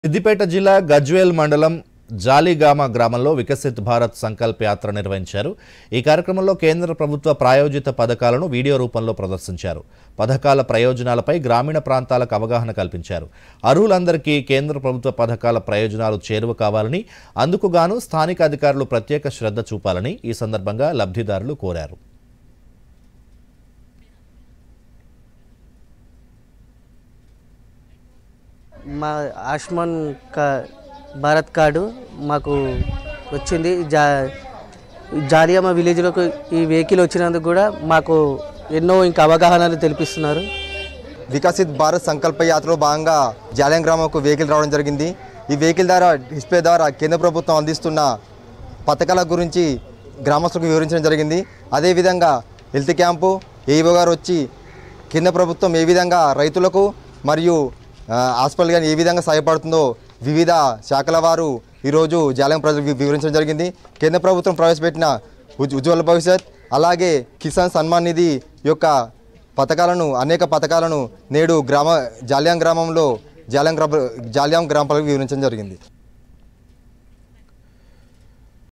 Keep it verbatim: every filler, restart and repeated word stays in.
సిద్దిపేట జిల్లా గజ్వేల్ మండలం జాలిగామ గ్రామంలో వికసిత్ భారత్ సంకల్ప యాత్ర నిర్వహించారు. ఈ కార్యక్రమంలో కేంద్ర ప్రభుత్వ ప్రాయోజిత పథకాలను వీడియో రూపంలో ప్రదర్శించారు. పథకాల ప్రయోజనాలపై గ్రామీణ ప్రాంతాలకు అవగాహన కల్పించారు. అర్హులందరికీ కేంద్ర ప్రభుత్వ పథకాల ప్రయోజనాలు చేరువ కావాలని, అందుకు గాను స్థానిక అధికారులు ప్రత్యేక శ్రద్ధ చూపాలని ఈ సందర్భంగా లబ్ధిదారులు కోరారు. మా ఆయుష్మాన్ కా భారత్ కార్డు మాకు వచ్చింది. జా జాలియామ విలేజ్లోకి ఈ వెహికల్ వచ్చినందుకు కూడా మాకు ఎన్నో ఇంకా అవగాహనలు తెలిపిస్తున్నారు. వికసిత్ భారత్ సంకల్ప యాత్రలో భాగంగా జాలియం గ్రామంకు వెహికల్ రావడం జరిగింది. ఈ వెహికల్ ద్వారా డిస్ప్లే ద్వారా కేంద్ర ప్రభుత్వం అందిస్తున్న పథకాల గురించి గ్రామస్తులకు వివరించడం జరిగింది. అదేవిధంగా హెల్త్ క్యాంపు ఏఈఓ గారు వచ్చి కేంద్ర ప్రభుత్వం ఏ విధంగా రైతులకు మరియు హాస్పిటల్ కానీ ఏ విధంగా సహాయపడుతుందో వివిధ శాఖల వారు ఈరోజు జాలియం ప్రజలకు వివరించడం జరిగింది. కేంద్ర ప్రభుత్వం ప్రవేశపెట్టిన ఉజ్వల భవిష్యత్, అలాగే కిసాన్ సన్మాన్ నిధి యొక్క పథకాలను అనేక పథకాలను నేడు గ్రామ జాలియం గ్రామంలో జాలియం గ్రామ జాలియం గ్రామ ప్రజలకు వివరించడం జరిగింది.